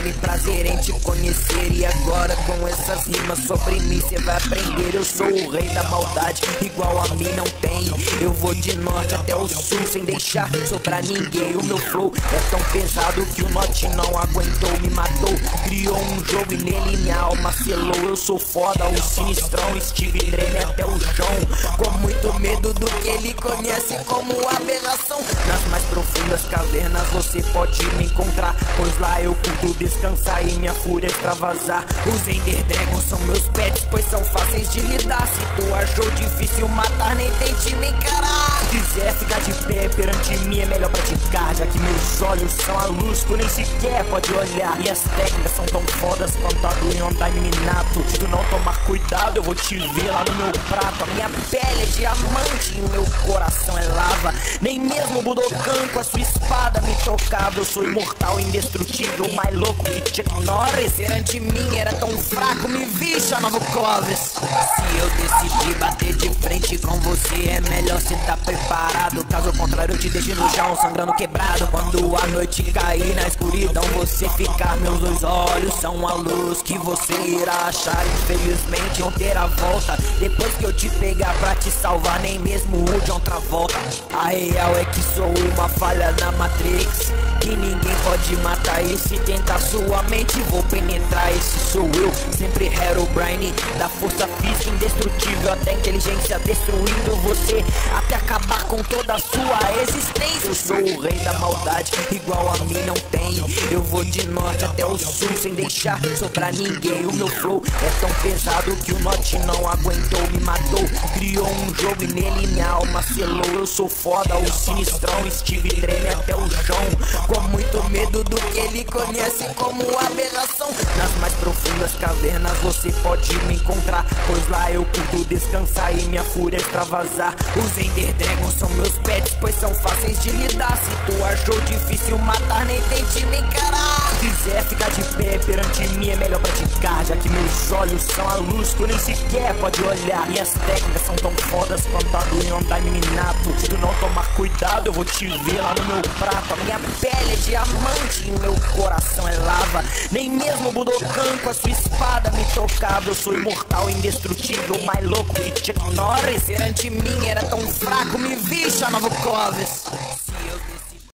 enorme prazer em te conhecer. E agora com essas rimas sobre mim cê vai aprender. Eu sou o rei da maldade, igual a mim não tem. Eu vou de norte até o sul sem deixar sobrar ninguém. O meu flow é tão pesado que o Note não aguentou, me matou. Criou um jogo e nele minha alma selou. Eu sou foda, o sinistrão, Steve treme até o chão, com muito medo do que ele conhece como aberração. Nas mais profundas cavernas você pode me encontrar, pois lá eu curto descansar e minha fúria extravasar. Os Ender Dragons são meus pets, pois são fáceis de lidar. Se tu achou difícil matar, nem tente me encarar. Se quiser ficar de pé perante mim é melhor praticar, já que meus olhos são a luz, tu nem sequer pode olhar. E as técnicas são tão fodas quanto a do Yondai Minato. Se tu não tomar cuidado eu vou te ver lá no meu prato. A minha pele é diamante e o meu coração é lava. Nem mesmo o Budokan com a sua espada me tocava. Eu sou imortal, indestrutível, mais louco que Chuck Norris. Perante mim era tão fraco, me vi, chamava Clovis. Se eu decidir bater de frente com você é melhor cê tá preparado. Caso contrário eu te deixo no chão sangrando quebrado. Quando a noite cair na escuridão você ficar, meus dois olhos são a luz que você irá achar. Infelizmente não terá volta depois que eu te pegar pra te salvar, nem mesmo o John Travolta. A real é que sou uma falha na Matrix, que ninguém pode matar. E se tentar sua mente vou penetrar. Esse sou eu, sempre Herobrine, da força física indestrutível até inteligência, destruindo você até acabar com toda a sua existência. Eu sou o rei da maldade, igual a mim não tem. Eu vou de norte até o sul sem deixar sobrar ninguém. O meu flow é tão pesado que o Note não aguentou, me matou. Criou um jogo e nele minha alma selou. Eu sou foda, o sinistrão, Steve treme até o chão, com muito medo do que ele conhece como aberração. Nas mais profundas cavernas você pode me encontrar, pois lá eu curto descansar e minha fúria extravasar. Os Ender Dragons são meus pets, pois são fáceis de lidar. Se tu achou difícil matar, nem tente me encarar. Se quiser ficar de pé perante mim é melhor praticar, já que meus olhos são a luz, tu nem sequer pode olhar. E as técnicas são tão fodas quanto a do Yondai Minato. Se tu não tomar cuidado eu vou te ver lá no meu prato. A minha pele é diamante e o meu coração é lava. Nem mesmo o Budokan com a sua espada me tocava. Eu sou imortal, indestrutível, mais louco que Chuck Norris. Perante mim era tão fraco, me vi, chamava Clovis.